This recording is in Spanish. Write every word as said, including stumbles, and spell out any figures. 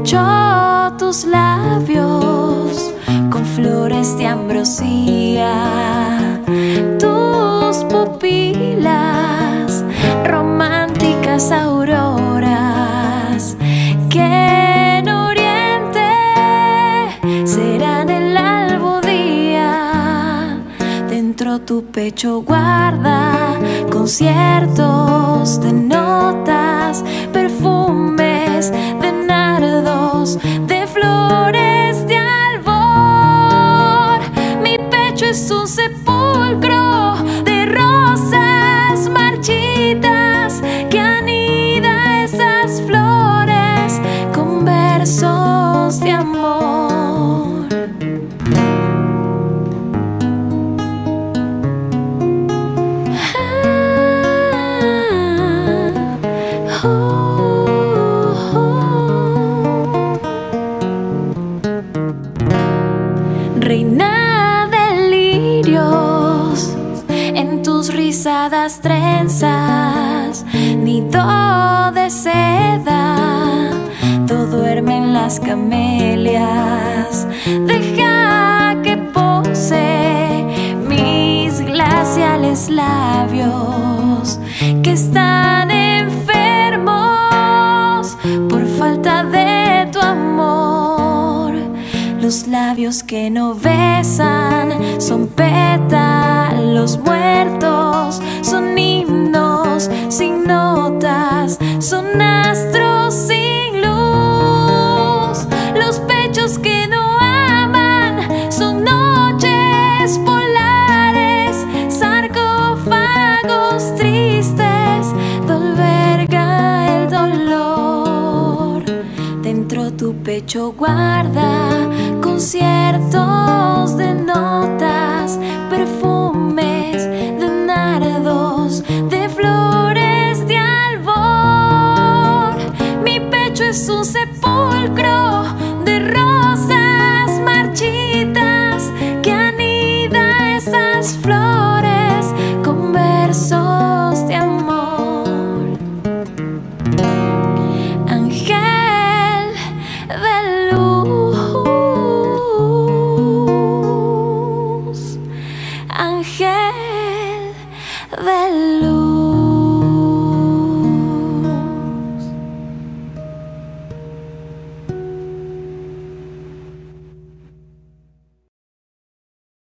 manchó tus labios con flores de ambrosía, tus pupilas, románticas auroras que en oriente serán el albo día. Dentro tu pecho guarda conciertos de notas, perfumes de nardos, de flores de albor. Mi pecho es un sepulcro de rosas marchitas que anida esas flores con versos de amor. Reina de lirios en tus rizadas trenzas, nido de seda, todo duerme en las camelias. Deja que pose mis glaciales labios que están enfermos por falta de tu amor. Los labios que no besan son pétalos muertos, son himnos sin notas, son astros sin luz. Los pechos que no aman son noches polares, sarcófagos tristes donde alberga el dolor. Dentro tu pecho guarda conciertos de notas, perfumes de nardos, de flores de albor. Mi pecho es un sepulcro de rosas marchitas que anida esas flores con versos de amor. Ángel de luz, ángel de luz.